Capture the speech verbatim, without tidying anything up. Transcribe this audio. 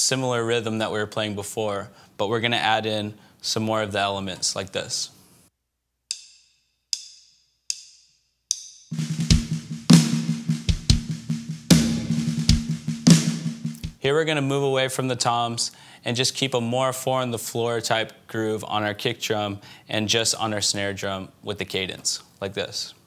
similar rhythm that we were playing before, but we're gonna add in some more of the elements like this. Here we're gonna move away from the toms and just keep a more four on the floor type groove on our kick drum and just on our snare drum with the cadence, like this.